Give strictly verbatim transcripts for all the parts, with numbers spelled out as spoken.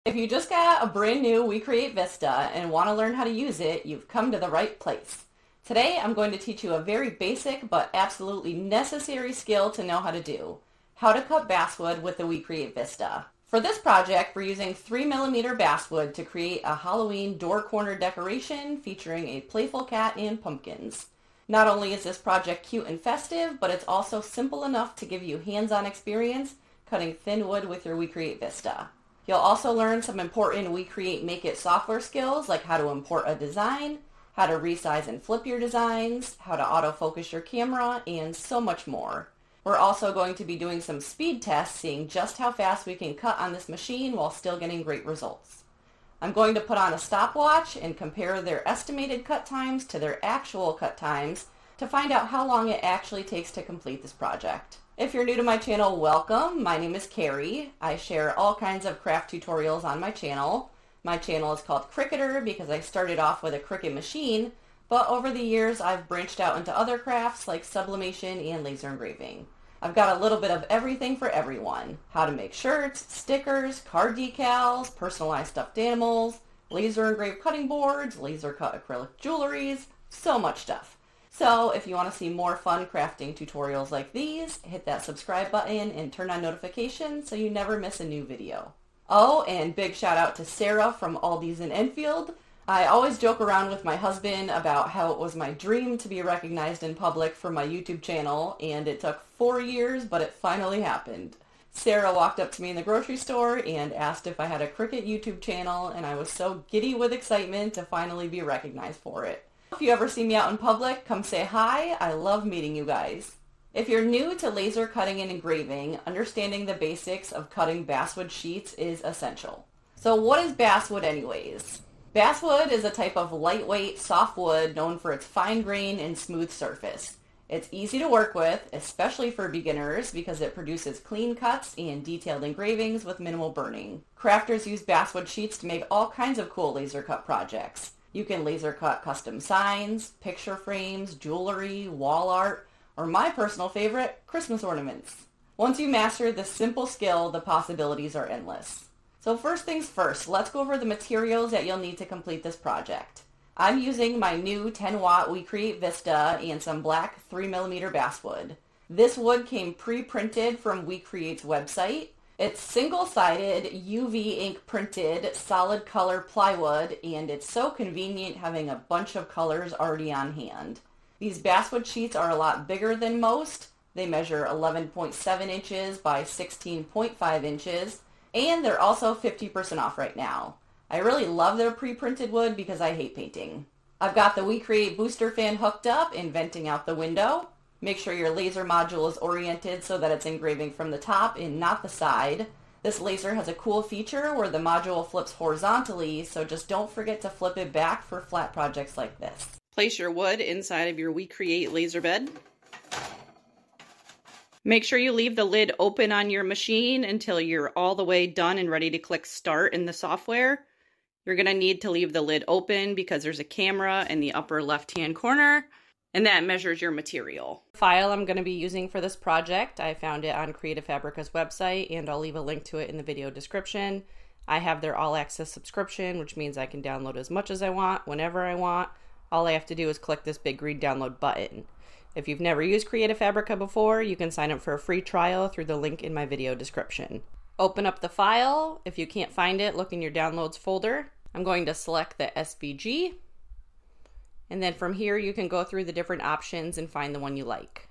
If you just got a brand new WeCreate Vista and want to learn how to use it, you've come to the right place. Today I'm going to teach you a very basic but absolutely necessary skill to know how to do. How to cut basswood with the WeCreate Vista. For this project, we're using three millimeter basswood to create a Halloween door corner decoration featuring a playful cat and pumpkins. Not only is this project cute and festive, but it's also simple enough to give you hands-on experience cutting thin wood with your WeCreate Vista. You'll also learn some important WeCreate MakeIt software skills like how to import a design, how to resize and flip your designs, how to autofocus your camera, and so much more. We're also going to be doing some speed tests, seeing just how fast we can cut on this machine while still getting great results. I'm going to put on a stopwatch and compare their estimated cut times to their actual cut times to find out how long it actually takes to complete this project. If you're new to my channel, welcome. My name is Carrie. I share all kinds of craft tutorials on my channel. My channel is called Cricketer because I started off with a Cricut machine, but over the years I've branched out into other crafts like sublimation and laser engraving. I've got a little bit of everything for everyone. How to make shirts, stickers, card decals, personalized stuffed animals, laser engraved cutting boards, laser cut acrylic jewelries, so much stuff. So if you want to see more fun crafting tutorials like these, hit that subscribe button and turn on notifications so you never miss a new video. Oh, and big shout out to Sarah from Aldi's in Enfield. I always joke around with my husband about how it was my dream to be recognized in public for my YouTube channel, and it took four years, but it finally happened. Sarah walked up to me in the grocery store and asked if I had a Cricut YouTube channel, and I was so giddy with excitement to finally be recognized for it. If you ever see me out in public, come say hi. I love meeting you guys. If you're new to laser cutting and engraving, understanding the basics of cutting basswood sheets is essential. So what is basswood anyways? Basswood is a type of lightweight, soft wood known for its fine grain and smooth surface. It's easy to work with, especially for beginners, because it produces clean cuts and detailed engravings with minimal burning. Crafters use basswood sheets to make all kinds of cool laser cut projects. You can laser cut custom signs, picture frames, jewelry, wall art, or my personal favorite, Christmas ornaments. Once you master this simple skill, the possibilities are endless. So first things first, let's go over the materials that you'll need to complete this project. I'm using my new ten watt WeCreate Vista and some black three millimeter basswood. This wood came pre-printed from WeCreate's website. It's single-sided, U V ink printed, solid color plywood, and it's so convenient having a bunch of colors already on hand. These basswood sheets are a lot bigger than most. They measure eleven point seven inches by sixteen point five inches, and they're also fifty percent off right now. I really love their pre-printed wood because I hate painting. I've got the WeCreate booster fan hooked up and venting out the window. Make sure your laser module is oriented so that it's engraving from the top and not the side. This laser has a cool feature where the module flips horizontally, so just don't forget to flip it back for flat projects like this. Place your wood inside of your WeCreate laser bed. Make sure you leave the lid open on your machine until you're all the way done and ready to click start in the software. You're going to need to leave the lid open because there's a camera in the upper left-hand corner, and that measures your material. The file I'm going to be using for this project, I found it on Creative Fabrica's website, and I'll leave a link to it in the video description. I have their all-access subscription, which means I can download as much as I want, whenever I want. All I have to do is click this big green download button. If you've never used Creative Fabrica before, you can sign up for a free trial through the link in my video description. Open up the file. If you can't find it, look in your downloads folder. I'm going to select the S V G. And then from here, you can go through the different options and find the one you like.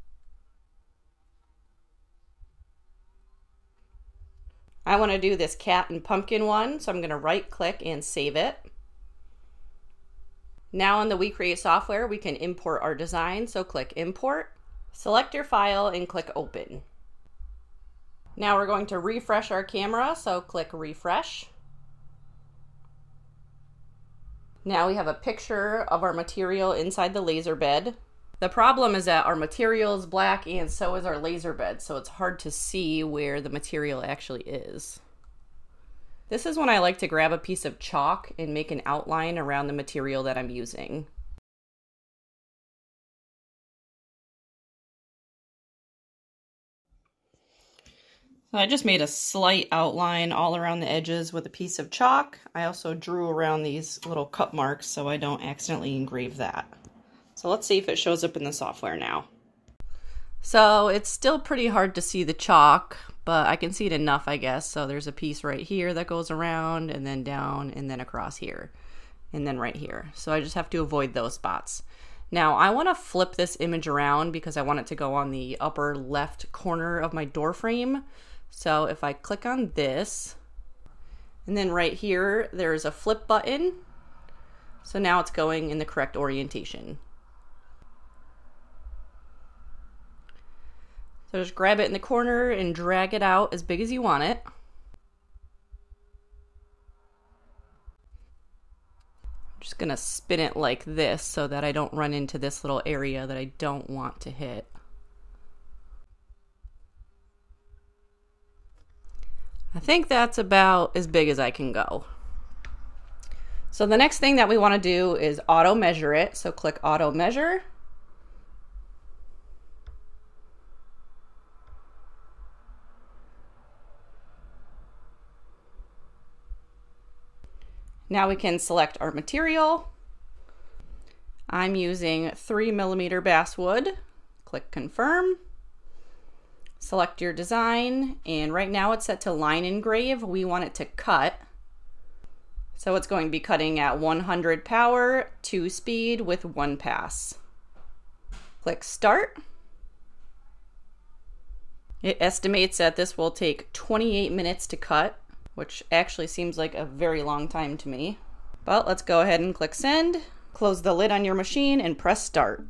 I want to do this cat and pumpkin one, so I'm going to right click and save it. Now in the WeCreate software, we can import our design, so click Import. Select your file and click Open. Now we're going to refresh our camera, so click Refresh. Now we have a picture of our material inside the laser bed. The problem is that our material is black and so is our laser bed, so it's hard to see where the material actually is. This is when I like to grab a piece of chalk and make an outline around the material that I'm using. So I just made a slight outline all around the edges with a piece of chalk. I also drew around these little cut marks so I don't accidentally engrave that. So let's see if it shows up in the software now. So it's still pretty hard to see the chalk, but I can see it enough, I guess. So there's a piece right here that goes around and then down and then across here and then right here. So I just have to avoid those spots. Now I want to flip this image around because I want it to go on the upper left corner of my door frame. So if I click on this, and then right here, there's a flip button. So now it's going in the correct orientation. So just grab it in the corner and drag it out as big as you want it. I'm just gonna spin it like this so that I don't run into this little area that I don't want to hit. I think that's about as big as I can go. So the next thing that we want to do is auto measure it. So click auto measure. Now we can select our material. I'm using three millimeter basswood. Click confirm. Select your design, and right now it's set to line engrave. We want it to cut. So it's going to be cutting at one hundred power, two speed with one pass. Click start. It estimates that this will take twenty-eight minutes to cut, which actually seems like a very long time to me. But let's go ahead and click send, close the lid on your machine and press start.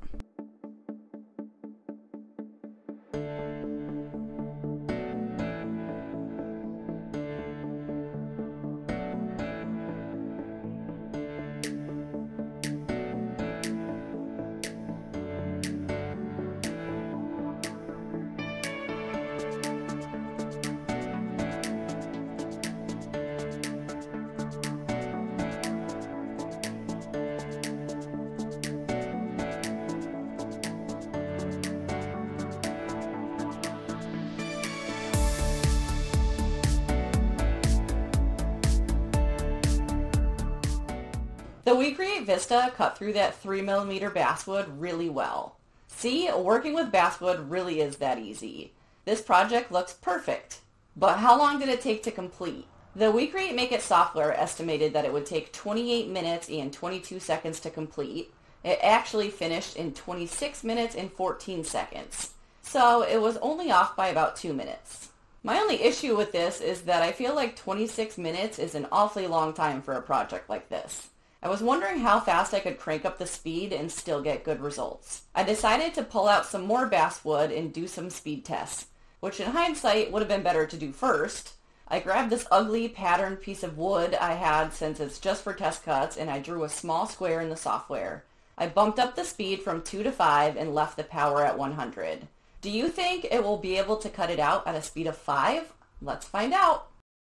The WeCreate Vista cut through that three millimeter basswood really well. See, working with basswood really is that easy. This project looks perfect. But how long did it take to complete? The WeCreate MakeIt software estimated that it would take twenty-eight minutes and twenty-two seconds to complete. It actually finished in twenty-six minutes and fourteen seconds. So it was only off by about two minutes. My only issue with this is that I feel like twenty-six minutes is an awfully long time for a project like this. I was wondering how fast I could crank up the speed and still get good results. I decided to pull out some more basswood and do some speed tests, which in hindsight would have been better to do first. I grabbed this ugly patterned piece of wood I had since it's just for test cuts, and I drew a small square in the software. I bumped up the speed from two to five and left the power at one hundred. Do you think it will be able to cut it out at a speed of five? Let's find out.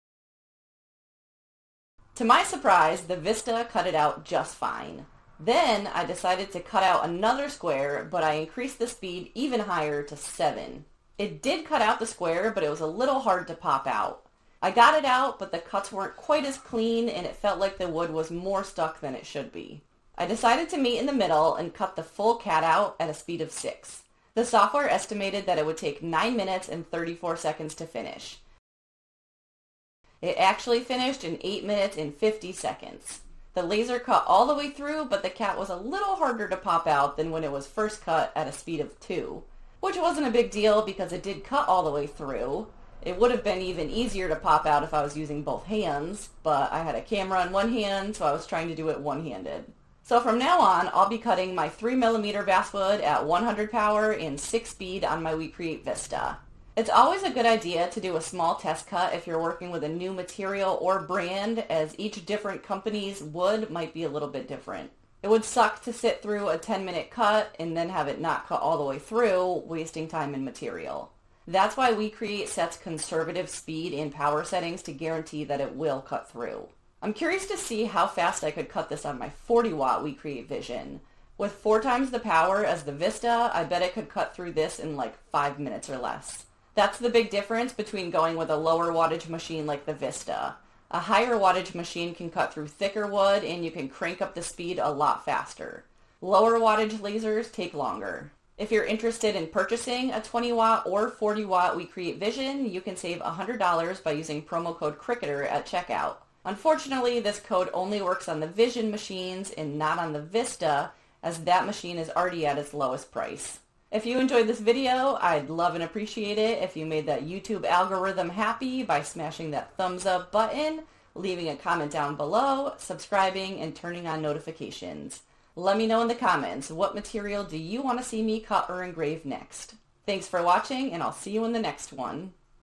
To my surprise, the Vista cut it out just fine. Then I decided to cut out another square, but I increased the speed even higher to seven. It did cut out the square, but it was a little hard to pop out. I got it out, but the cuts weren't quite as clean, and it felt like the wood was more stuck than it should be. I decided to meet in the middle and cut the full cat out at a speed of six. The software estimated that it would take nine minutes and thirty-four seconds to finish. It actually finished in eight minutes and fifty seconds. The laser cut all the way through, but the cat was a little harder to pop out than when it was first cut at a speed of two, which wasn't a big deal because it did cut all the way through. It would have been even easier to pop out if I was using both hands, but I had a camera in one hand, so I was trying to do it one-handed. So from now on, I'll be cutting my three millimeter basswood at one hundred power and six speed on my WeCreate Vista. It's always a good idea to do a small test cut if you're working with a new material or brand, as each different company's wood might be a little bit different. It would suck to sit through a ten minute cut and then have it not cut all the way through, wasting time and material. That's why WeCreate sets conservative speed and power settings to guarantee that it will cut through. I'm curious to see how fast I could cut this on my forty watt WeCreate Vision. With four times the power as the Vista, I bet it could cut through this in like five minutes or less. That's the big difference between going with a lower wattage machine like the Vista. A higher wattage machine can cut through thicker wood and you can crank up the speed a lot faster. Lower wattage lasers take longer. If you're interested in purchasing a twenty watt or forty watt WeCreate Vision, you can save one hundred dollars by using promo code Cricketer at checkout. Unfortunately, this code only works on the Vision machines and not on the Vista, as that machine is already at its lowest price. If you enjoyed this video, I'd love and appreciate it if you made that YouTube algorithm happy by smashing that thumbs up button, leaving a comment down below, subscribing, and turning on notifications. Let me know in the comments, what material do you want to see me cut or engrave next? Thanks for watching, and I'll see you in the next one.